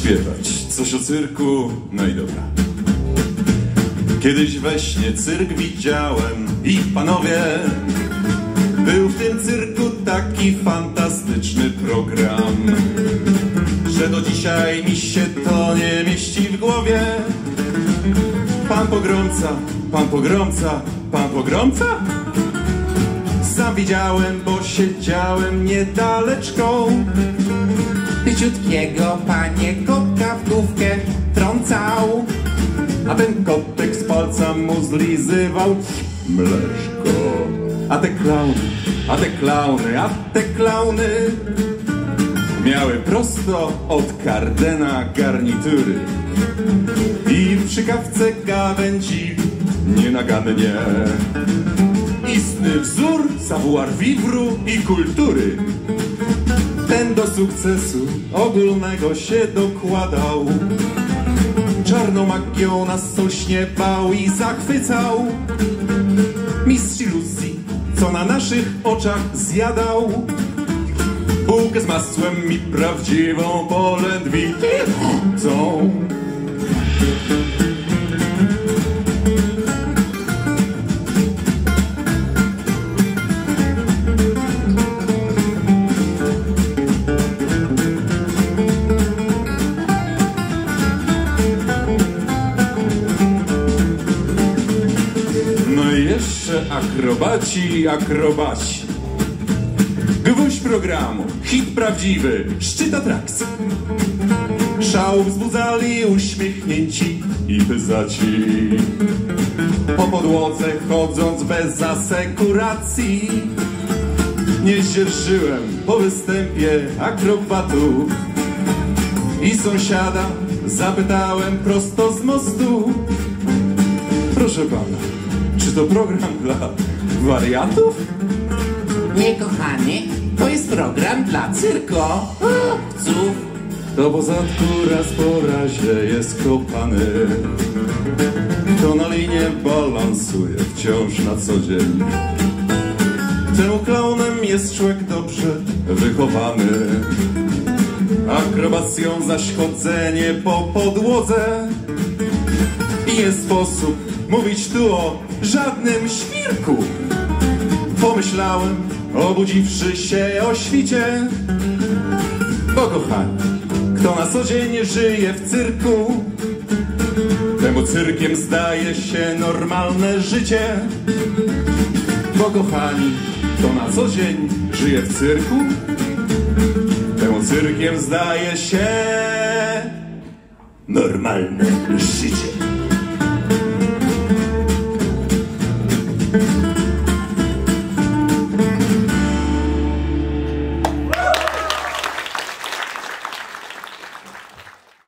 śpiewać coś o cyrku, no i dobra. Kiedyś we śnie cyrk widziałem i panowie, był w tym cyrku taki fantastyczny program, że do dzisiaj mi się to nie mieści w głowie. Pan Pogromca, pan Pogromca, pan Pogromca? Sam widziałem, bo siedziałem niedaleczką. Tyciutkiego panie kotka w główkę trącał, A ten kotek z palca mu zlizywał mleczko. A te klauny, a te klauny, a te klauny miały prosto od Kardena garnitury i w przykawce gawędzi nienagannie istny wzór savoir-vivre'u i kultury. Ten do sukcesu ogólnego się dokładał, czarną magią nas olśniewał i zachwycał. Mistrz iluzji, co na naszych oczach zjadał bułkę z masłem i prawdziwą polędwicą. Akrobaci, akrobaci. Gwóźdź programu, hit prawdziwy, szczyt atrakcji. Szał wzbudzali uśmiechnięci i pyzaci, po podłodze chodząc bez asekuracji. Nie zdzierżyłem po występie akrobatów i sąsiada zapytałem prosto z mostu: proszę pana, czy to program dla wariatów? Nie, kochany, to jest program dla cyrkowców. To po zadku raz po razie jest kopany, to na linie balansuje wciąż na co dzień. Temu klaunem jest człowiek dobrze wychowany, akrobacją zaś chodzenie po podłodze. I nie sposób mówić tu o żadnym świrku. Pomyślałem, obudziwszy się o świcie, bo kochani, kto na co dzień żyje w cyrku, temu cyrkiem zdaje się normalne życie. Bo kochani, kto na co dzień żyje w cyrku, temu cyrkiem zdaje się normalne życie.